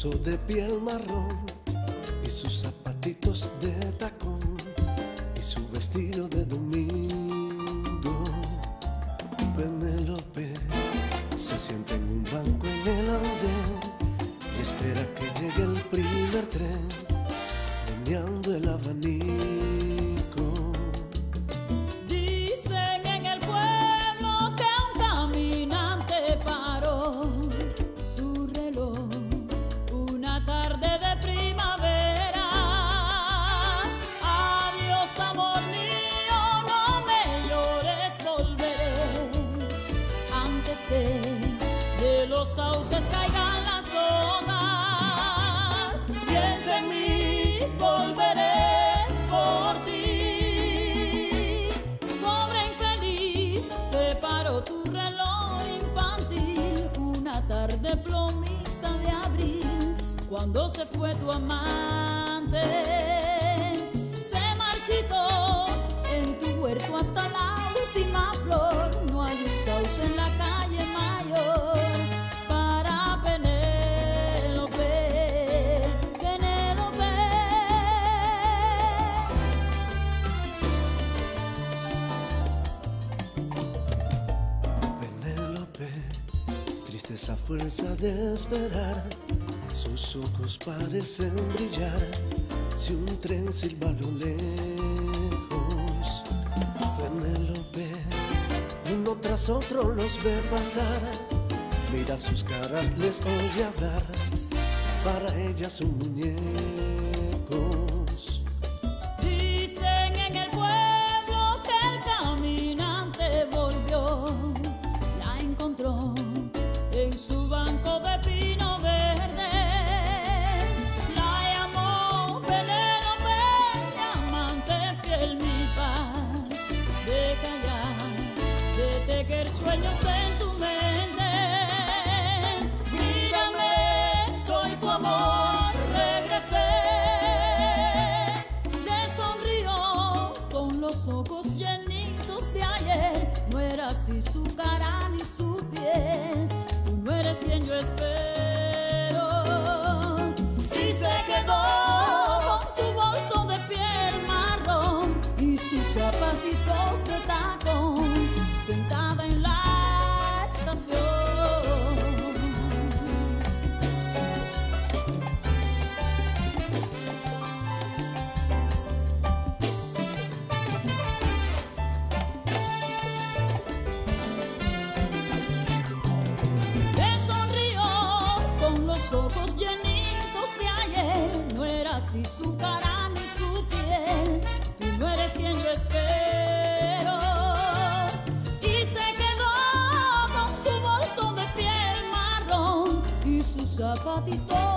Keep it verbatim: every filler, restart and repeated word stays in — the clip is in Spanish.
bolso de piel marrón y sus zapatitos de tacón y su vestido de domingo. Penélope se sienta en un banco en el andén y espera que llegue el primer tren, meneando el abanico. Dicen en el pueblo que un caminante paró su reloj una tarde de primavera. Adiós, amor mío, no me llores, volveré antes que de los sauces caigan las hojas. Piensa en mí, volveré por ti. Pobre infeliz, se paró tu reloj infantil una tarde plomiza de abril, cuando se fue tu amante. Se marchitó en tu huerto hasta la última flor. No hay un sauce en la calle mayor para Penélope, Penélope. Penélope, tristeza fuerza de esperar, sus ojos parecen brillar si un tren silba a lo lejos. Penélope, uno tras otro los ve pasar, mira sus caras, les oye hablar, para ella son muñecos. Dicen en el pueblo que el caminante volvió, la encontró en su banco de pino verde. La llamó Penélope, mi amante fiel, mi paz. Deja ya de tejer sueños en tu mente. Mírame, soy tu amor, regresé. Le sonrió con los ojos llenitos de ayer. No era así su cara ni su piel. Tú no eres quien yo espero. Y se quedó con su bolso de piel marrón y sus zapatitos de tacón, sentada en la estación. Le sonrió con los ojos llenitos de ayer. No era así su cara ni su piel. Tú no eres quien yo espero. Y se quedó con su bolso de piel marrón y sus zapatitos